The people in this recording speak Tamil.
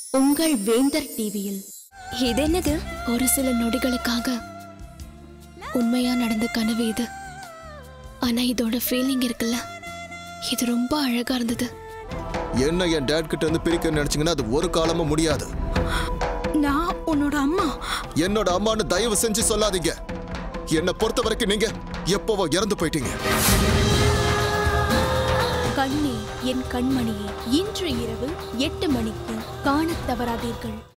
உங்கள் வேந்தர் டிவியில் இது என்னது? ஒரு சில நொடிகளுக்காக உண்மையா நடந்த கனவு இது. ஆனா இதோட ஃபீலிங் இருக்குல்ல, இது ரொம்ப அழகா இருந்தது. என்ன என் டேட் கிட்ட இருந்து பிரிக்க நினைச்சீங்கன்னா அது ஒரு காலமும் முடியாது. நான் உன்னோட அம்மா. என்னோட அம்மான்னு தயவு செஞ்சு சொல்லாதீங்க. என்னை பொறுத்த வரைக்கும் நீங்க எப்பவோ இறந்து போயிட்டீங்க. கண்ணே என் கண்மணியே, இன்று இரவு 8 மணிக்கு காணத் தவறாதீர்கள்.